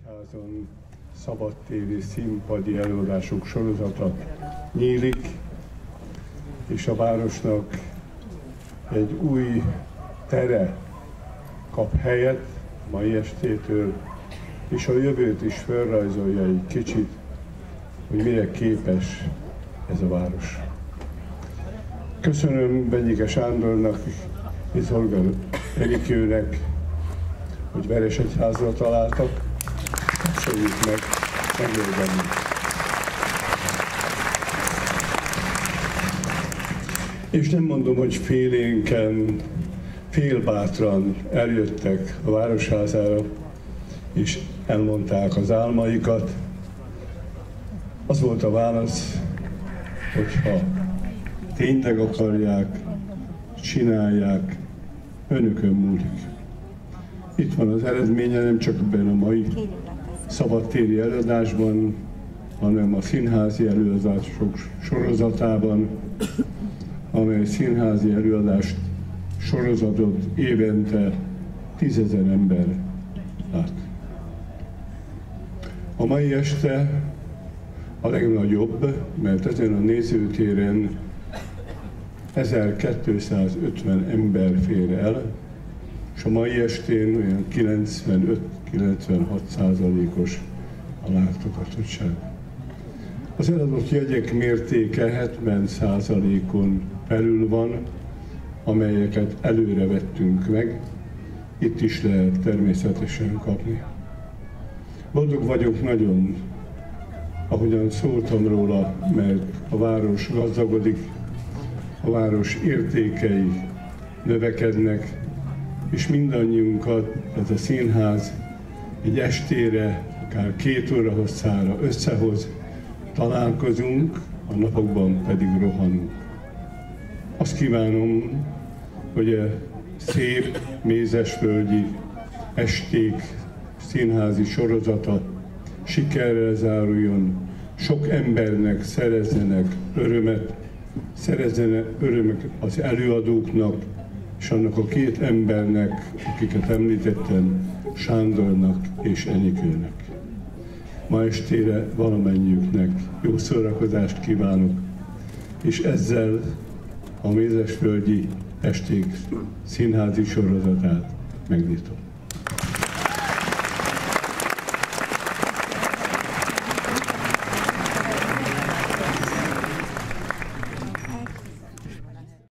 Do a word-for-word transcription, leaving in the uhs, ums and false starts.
Városházon szabadtéri színpadi előadások sorozata nyílik, és a városnak egy új tere kap helyet mai estétől, és a jövőt is felrajzolja egy kicsit, hogy mire képes ez a város. Köszönöm Benyike Sándornak és Zolga Enikőnek, hogy Veresegyházra találtak. Köszönjük meg, megérdemelni. És nem mondom, hogy félénken, félbátran eljöttek a Városházára, és elmondták az álmaikat. Az volt a válasz, hogyha tényleg akarják, csinálják, önökön múlik. Itt van az eredménye, nem csak ebben a mai szabadtéri előadásban, hanem a színházi előadások sorozatában, amely színházi előadást sorozatot évente tízezer ember lát. A mai este a legnagyobb, mert ezen a nézőtéren ezerkétszázötven ember fér el, és a mai estén olyan kilencvenöt-kilencvenhat százalékos a látogatotság. Az eladott jegyek mértéke hetven százalékon belül van, amelyeket előre vettünk meg, itt is lehet természetesen kapni. Boldog vagyok nagyon, ahogyan szóltam róla, mert a város gazdagodik, a város értékei növekednek, és mindannyiunkat ez a színház egy estére, akár két óra hosszára összehoz, találkozunk, a napokban pedig rohanunk. Azt kívánom, hogy a szép mézesvölgyi esték színházi sorozata sikerrel záruljon, sok embernek szerezzenek örömet, szerezzenek örömet az előadóknak, és annak a két embernek, akiket említettem, Sándornak és Enikőnek. Ma estére valamennyiüknek jó szórakozást kívánok, és ezzel a mézesvölgyi esték színházi sorozatát megnyitom.